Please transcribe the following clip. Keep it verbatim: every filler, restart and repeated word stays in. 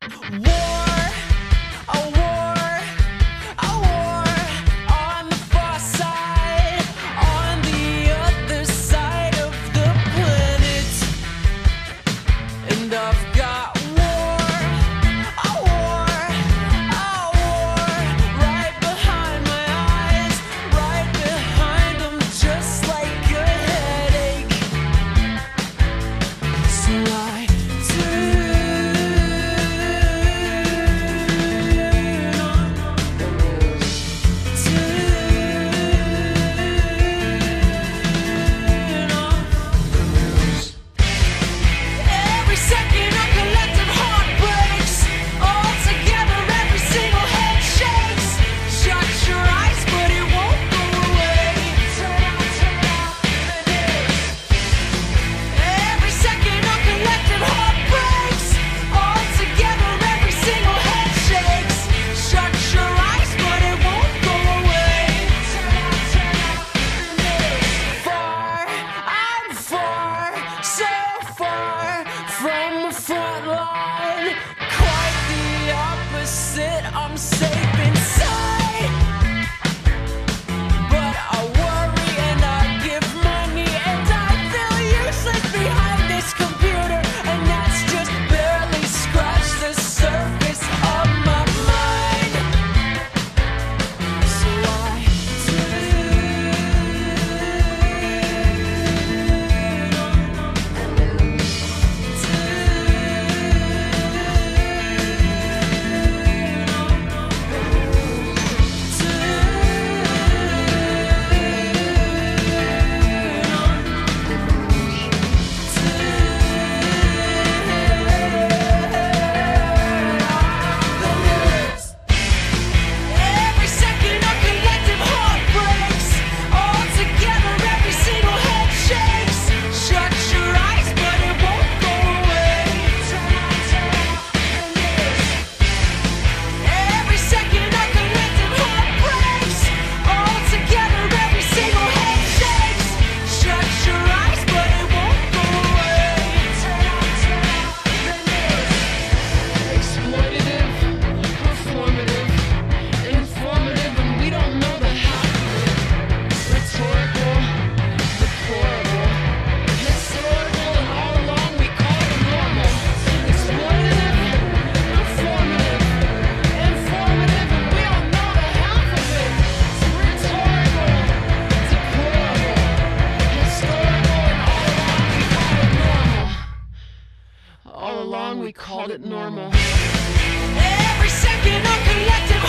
War, a war, a war on the far side, on the other side of the planet. And I've got war, a war, a war right behind my eyes, right behind them, just like a headache. So I I'm safe inside, but I worry and I give money and I feel useless behind this computer, and that's just barely scratched the surface of my mind. So I all along we called it normal. Every second of collective